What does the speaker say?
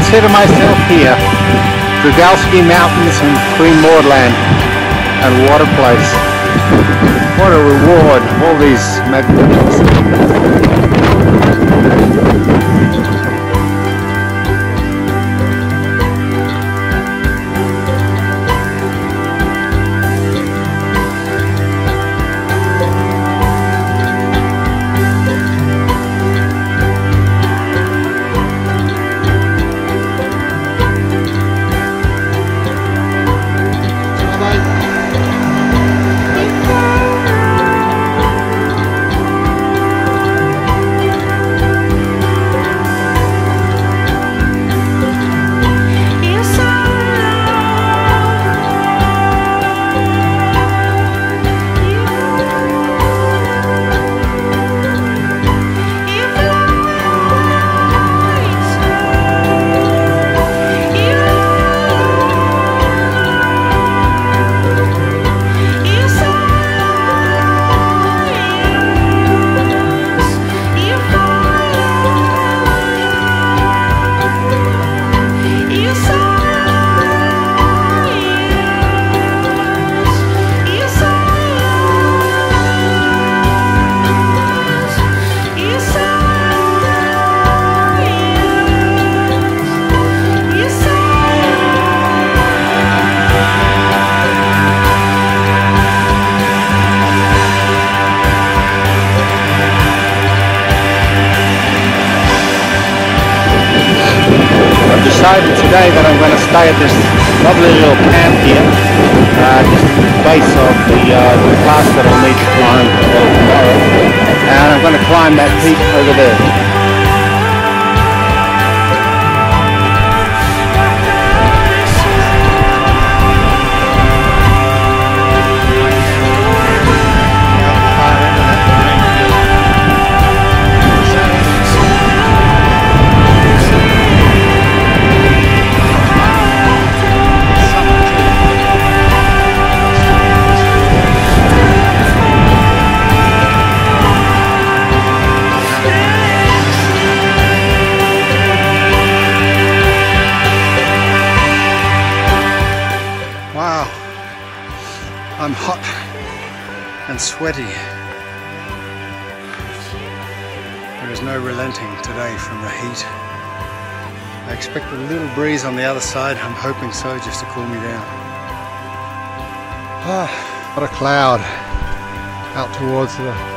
consider myself here. Drygalski Mountains and Queen Maud Land. And what a place. What a reward, all these magnificent. Decided today that I'm going to stay at this lovely little camp here, just at the base of the pass that I'll need to climb tomorrow, and I'm going to climb that peak over there. Wow, I'm hot and sweaty. There is no relenting today from the heat. I expect a little breeze on the other side. I'm hoping so, just to cool me down. Ah, what a cloud out towards the